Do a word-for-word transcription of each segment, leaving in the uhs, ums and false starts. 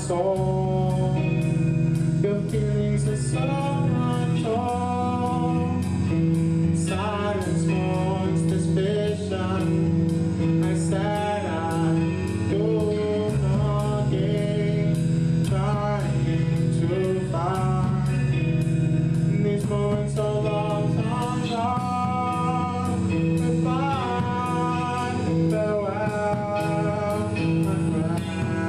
soul. Your feelings are so untold. Silence wants suspicion. I said I do not get trying to find these moments so long, so long. Goodbye, farewell, my friend.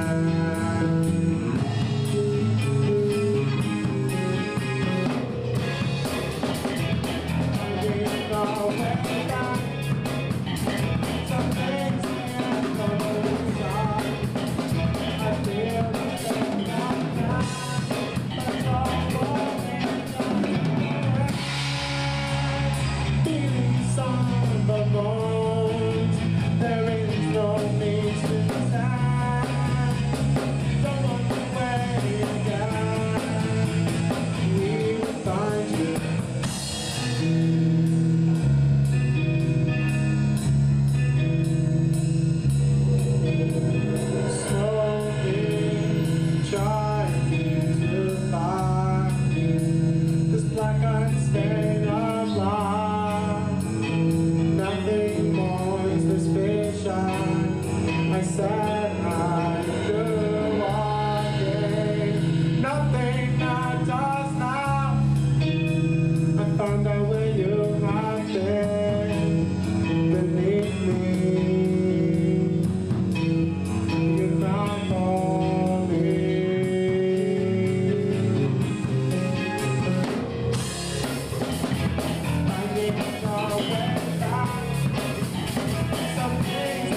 I said I do again. Nothing matters now. I found out where you have been. Believe me, you found for me. I need no way back. Some things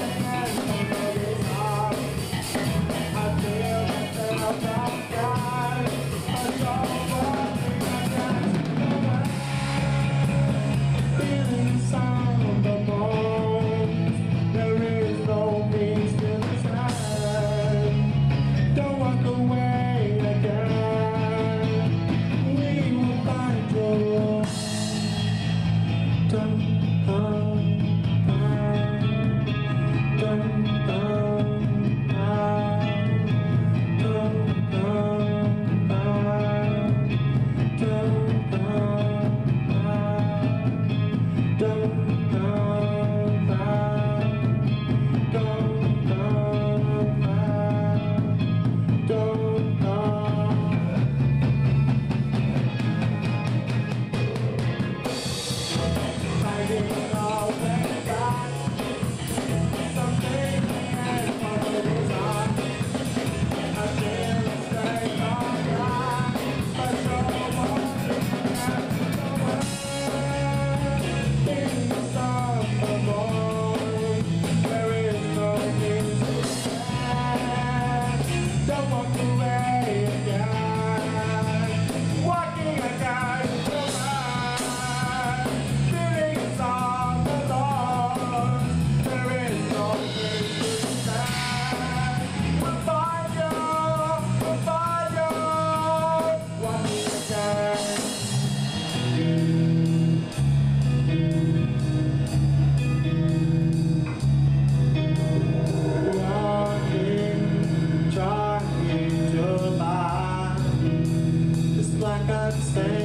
like I'd say.